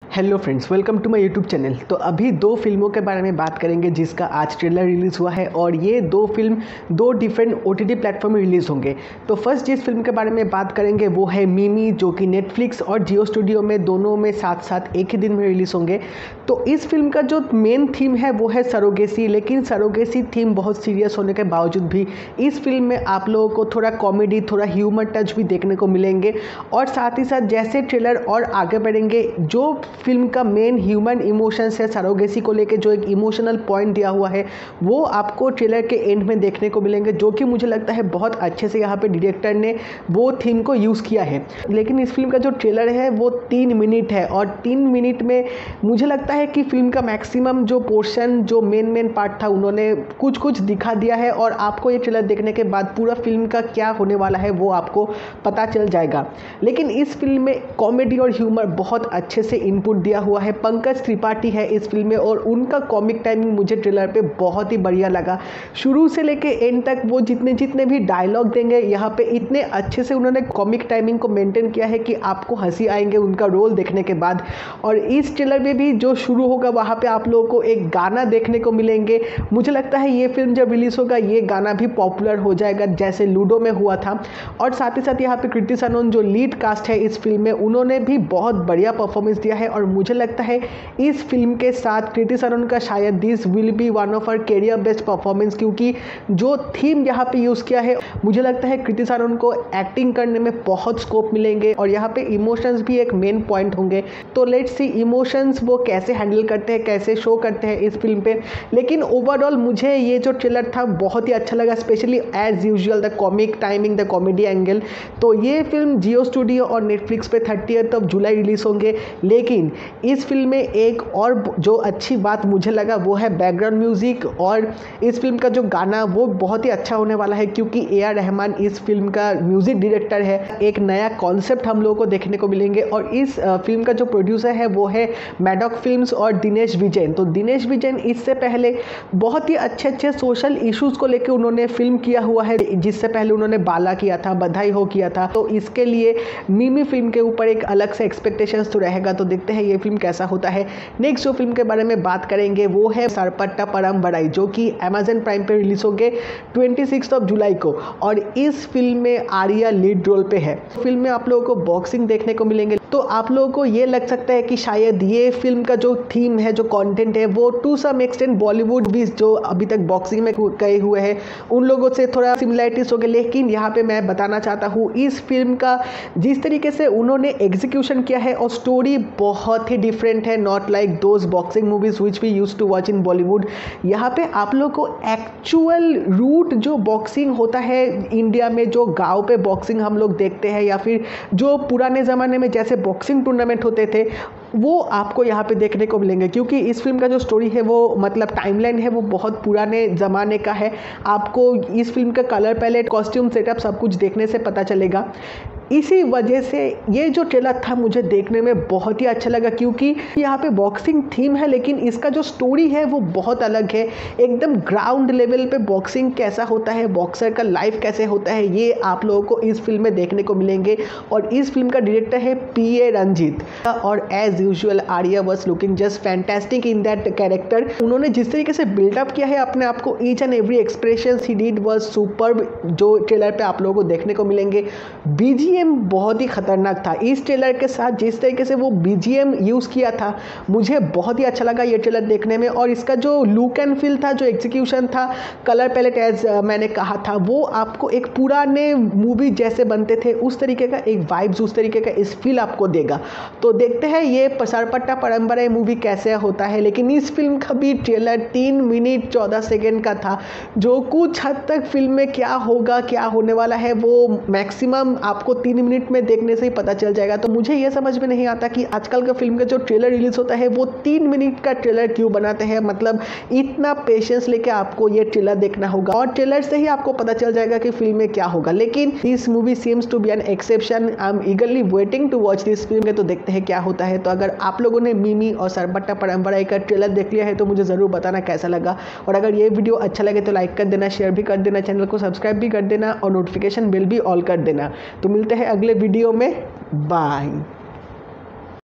Hello friends, welcome to my YouTube channel. तो अभी दो फिल्मों के बारे में बात करेंगे जिसका आज ट्रेलर रिलीज़ हुआ है और ये दो फिल्म दो डिफरेंट ओटीटी प्लेटफॉर्म में रिलीज़ होंगे। तो फर्स्ट जिस फिल्म के बारे में बात करेंगे वो है मिमी, जो कि नेटफ्लिक्स और जियो स्टूडियो में दोनों में साथ साथ एक ही दिन में रिलीज़ होंगे। तो इस फिल्म का जो मेन थीम है वो है सरोगेसी, लेकिन सरोगेसी थीम बहुत सीरियस होने के बावजूद भी इस फिल्म में आप लोगों को थोड़ा कॉमेडी, थोड़ा ह्यूमर टच भी देखने को मिलेंगे। और साथ ही साथ जैसे ट्रेलर और आगे बढ़ेंगे, जो फिल्म का मेन ह्यूमन इमोशंस है सरोगेसी को लेके, जो एक इमोशनल पॉइंट दिया हुआ है वो आपको ट्रेलर के एंड में देखने को मिलेंगे, जो कि मुझे लगता है बहुत अच्छे से यहाँ पे डायरेक्टर ने वो थीम को यूज़ किया है। लेकिन इस फिल्म का जो ट्रेलर है वो 3 मिनट है और 3 मिनट में मुझे लगता है कि फिल्म का मैक्सिमम जो पोर्शन, जो मेन पार्ट था, उन्होंने कुछ दिखा दिया है और आपको ये ट्रेलर देखने के बाद पूरा फिल्म का क्या होने वाला है वो आपको पता चल जाएगा। लेकिन इस फिल्म में कॉमेडी और ह्यूमर बहुत अच्छे से इनपुट दिया हुआ है। पंकज त्रिपाठी है इस फिल्म में और उनका कॉमिक टाइमिंग मुझे ट्रेलर पे बहुत ही बढ़िया लगा। शुरू से लेके एंड तक वो जितने भी डायलॉग देंगे यहाँ पे इतने अच्छे से उन्होंने कॉमिक टाइमिंग को मेंटेन किया है कि आपको हंसी आएंगे उनका रोल देखने के बाद। और इस ट्रेलर में भी जो शुरू होगा वहाँ पे आप लोगों को एक गाना देखने को मिलेंगे। मुझे लगता है ये फिल्म जब रिलीज होगा ये गाना भी पॉपुलर हो जाएगा जैसे लूडो में हुआ था। और साथ ही साथ यहाँ पे कृति सनोन जो लीड कास्ट है इस फिल्म में, उन्होंने भी बहुत बढ़िया परफॉर्मेंस दिया है। और मुझे लगता है इस फिल्म के साथ कृति सनोन का शायद this will be one of her career best performance, क्योंकि जो थीम यहाँ पे यूज़ किया है मुझे लगता है कृति सनोन को एक्टिंग करने में बहुत स्कोप मिलेंगे और यहाँ पे इमोशंस भी एक मेन पॉइंट होंगे। तो लेट्स सी इमोशंस वो कैसे हैंडल करते हैं, कैसे शो करते हैं इस फिल्म पे। लेकिन ओवरऑल मुझे ये जो ट्रेलर था बहुत ही अच्छा लगा, specially as usual the comic timing, the comedy angle. तो ये फिल्म जियो स्टूडियो और नेटफ्लिक्स पे 30 जुलाई रिलीज होंगे। लेकिन इस फिल्म में एक और जो अच्छी बात मुझे लगा वो है बैकग्राउंड म्यूजिक। और इस फिल्म का जो गाना वो बहुत ही अच्छा होने वाला है, क्योंकि ए.आर. रहमान इस फिल्म का म्यूजिक डायरेक्टर है। एक नया कॉन्सेप्ट हम लोगों को देखने को मिलेंगे। और इस फिल्म का जो प्रोड्यूसर है वो है मैडॉक फिल्म्स और दिनेश विजयन। तो दिनेश विजयन इससे पहले बहुत ही अच्छे सोशल इश्यूज को लेकर उन्होंने फिल्म किया हुआ है। जिससे पहले उन्होंने बाला किया था, बधाई हो किया था। तो इसके लिए मिमी फिल्म के ऊपर एक अलग से एक्सपेक्टेशंस तो रहेगा। तो देखते हैं ये फिल्म कैसा होता है। नेक्स्ट जो फिल्म के बारे में बात करेंगे वो है सरपट्टा परम बड़ाई, जो कि अमेजन प्राइम पे रिलीज होंगे 26 जुलाई को। और इस फिल्म में आर्या लीड रोल पे है। फिल्म में आप लोगों को बॉक्सिंग देखने को मिलेंगे। तो आप लोगों को ये लग सकता है कि शायद ये फिल्म का जो थीम है, जो कंटेंट है, वो टू सम एक्सटेंट बॉलीवुड भी जो अभी तक बॉक्सिंग में गए हुए हैं उन लोगों से थोड़ा सिमिलरिटीज हो गए। लेकिन यहाँ पे मैं बताना चाहता हूँ इस फिल्म का जिस तरीके से उन्होंने एग्जीक्यूशन किया है और स्टोरी बहुत ही डिफरेंट है, not like those boxing movies which we used to watch in Bollywood. यहाँ पे आप लोग को एक्चुअल रूट जो बॉक्सिंग होता है इंडिया में, जो गांव पे बॉक्सिंग हम लोग देखते हैं या फिर जो पुराने ज़माने में जैसे बॉक्सिंग टूर्नामेंट होते थे, वो आपको यहाँ पे देखने को मिलेंगे। क्योंकि इस फिल्म का जो स्टोरी है वो मतलब टाइमलाइन है वो बहुत पुराने ज़माने का है। आपको इस फिल्म का कलर पैलेट, कॉस्ट्यूम सेटअप सब कुछ देखने से पता चलेगा। इसी वजह से ये जो ट्रेलर था मुझे देखने में बहुत ही अच्छा लगा, क्योंकि यहाँ पे बॉक्सिंग थीम है लेकिन इसका जो स्टोरी है वो बहुत अलग है। एकदम ग्राउंड लेवल पे बॉक्सिंग कैसा होता है, बॉक्सर का लाइफ कैसे होता है, ये आप लोगों को इस फिल्म में देखने को मिलेंगे। और इस फिल्म का डायरेक्टर है P.A. रंजीत। और as usual Arya was looking just fantastic in that character. उन्होंने जिस तरीके से बिल्डअप किया है अपने आप को, each and every expression he did was superb, जो ट्रेलर पे आप लोगों को देखने को मिलेंगे। BGM बहुत ही खतरनाक था इस ट्रेलर के साथ। जिस तरीके से वो BGM यूज़ किया था मुझे बहुत ही अच्छा लगा ये ट्रेलर देखने में। और इसका जो लुक एंड फील था, जो एग्जीक्यूशन था, कलर पैलेट एज मैंने कहा था, वो आपको एक पुराने मूवी जैसे बनते थे उस तरीके का एक वाइब्स, उस तरीके का इस फील आपको देगा। तो देखते हैं ये सरपट्टा परम बड़ाई मूवी कैसे होता है। लेकिन इस फिल्म का भी ट्रेलर 3 मिनट 14 सेकेंड का था, जो कुछ हद तक फिल्म में क्या होगा, क्या होने वाला है वो मैक्सिमम आपको 3 मिनट में देखने से ही पता चल जाएगा। तो मुझे ये समझ में नहीं आता कि आजकल का फिल्म का जो ट्रेलर रिलीज होता है वो 3 मिनट का ट्रेलर क्यों बनाते हैं। मतलब इतना पेशेंस लेके आपको ये ट्रेलर देखना होगा और ट्रेलर से ही आपको पता चल जाएगा कि फिल्म में क्या होगा। लेकिन this movie seems to be an exception. I am eagerly waiting to watch this film. तो देखते हैं क्या होता है। तो अगर आप लोगों ने मिमी और सरपट्टा परम बड़ाई का ट्रेलर देख लिया है तो मुझे ज़रूर बताना कैसा लगा। और अगर ये वीडियो अच्छा लगे तो लाइक कर देना, शेयर भी कर देना, चैनल को सब्सक्राइब भी कर देना और नोटिफिकेशन बिल भी ऑल कर देना। तो मिलते हैं अगले वीडियो में। बाय।